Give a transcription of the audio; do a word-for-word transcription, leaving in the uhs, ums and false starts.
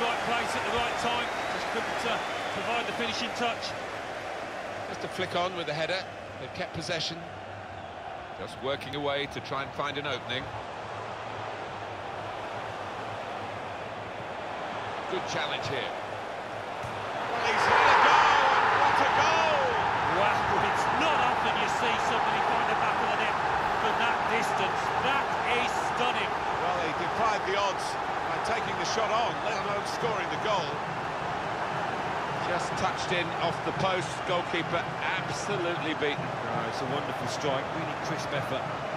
right place at the right time. Just couldn't uh, provide the finishing touch. Just a flick on with the header. They've kept possession. Just working away to try and find an opening. Good challenge here. Well, he's hit a goal, and what a goal! Wow, it's not often you see somebody find the back of the net from that distance. That is stunning. Well, he defied the odds by taking the shot on, let alone scoring the goal. Just touched in off the post. Goalkeeper absolutely beaten. Oh, it's a wonderful strike, really crisp effort.